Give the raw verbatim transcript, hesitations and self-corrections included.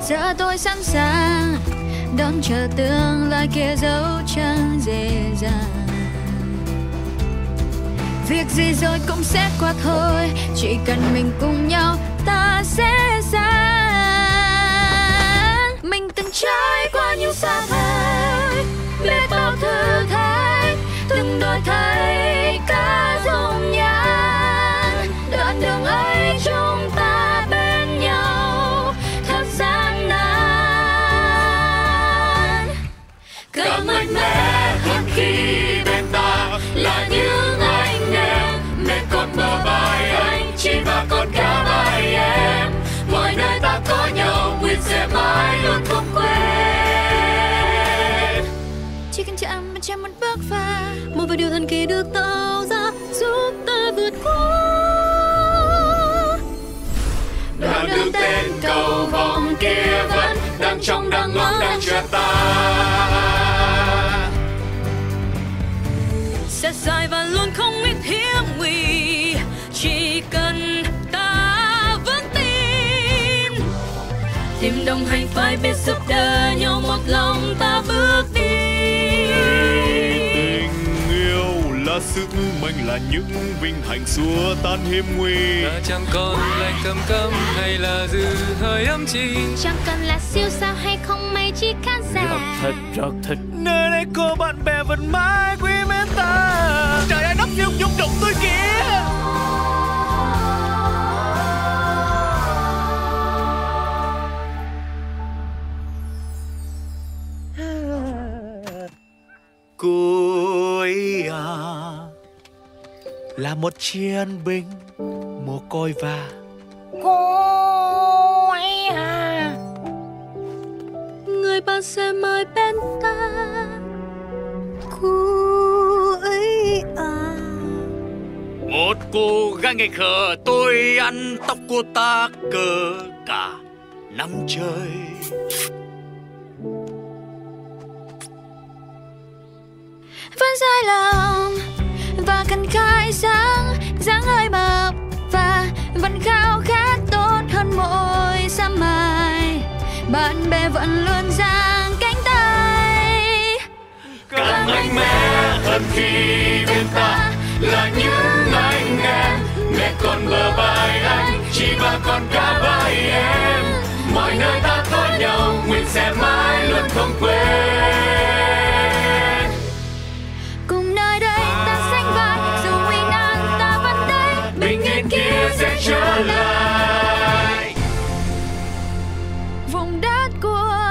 giờ tôi sẵn sàng đón chờ tương lai kia dấu chân dễ dàng. Việc gì rồi cũng sẽ qua thôi, chỉ cần mình cùng nhau ta sẽ sáng. Mình từng trải qua những xa thải, biết bao thử thách, từng đổi thay cả dung nhan. Đoạn đường ấy chúng ta bên nhau thật gian nan. Càng mạnh mẽ hơn khi bên ta là những anh em, mẹ con bờ vai anh, chị và con cả hai em. Mọi nơi ta có nhau, nguyện sẽ mãi luôn không quên. Chỉ cần chạm bên trên một bước va, một vài điều thần kỳ được tạo ra giúp ta vượt qua. Đoạn đường tên cầu vòng kia vẫn đang trong đang ngóng đang chờ ta. Sẽ dài và luôn không ít hiểm nguy, chỉ cần ta vững tin. Tìm đồng hành phải biết giúp đỡ nhau, một lòng ta bước đi. Tình yêu là sức mạnh, là những vinh hạnh xua tan hiểm nguy. Đã chẳng còn lạnh cầm câm hay là dư hơi ấm chi, chẳng cần là siêu sao hay không may, chỉ khán giả rất thật rất thật. Nơi đây có bạn bè vẫn mãi quý mến ta. Trời ơi, nắp nhung nhung đụng tôi kìa. Cô ấy à, là một chiến binh mồ côi và cô ấy à, người bạn sẽ mãi bên ta. Cô ấy à, một cô gái ngây khờ, tôi ăn tóc cô ta cờ cả năm trời. vẫn sai lầm và cần khai sáng, dáng hơi mập và vẫn khao khát tốt hơn mỗi sớm mai. Bạn bè vẫn luôn giang cánh tay, Càng mạnh mẽ hơn khi bên ta là những anh em, mẹ con bờ vai anh, chị và con cả vai em. Mọi nơi ta có nhau, nguyện sẽ mãi luôn không quên. cùng nơi đây ta sánh vai, dù nguy nan ta vẫn đây, Bình yên kia sẽ trở lại. vùng đất của